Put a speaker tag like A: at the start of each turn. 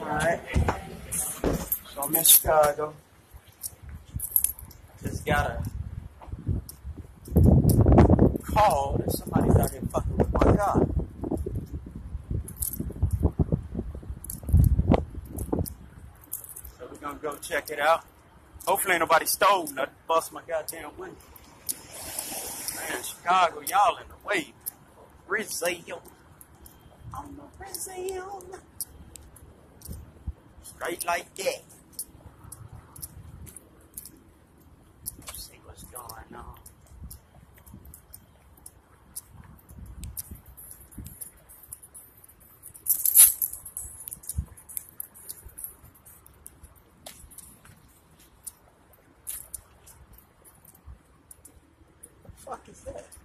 A: Alright. So I'm in Chicago. Just got a call that somebody's out here fucking with my car. So we're gonna go check it out. Hopefully ain't nobody stole nothing, bust my goddamn window. Man, Chicago, y'all in the way. Brazil. On the Brazil. Straight like that. Let's see what's going on. What the fuck is that?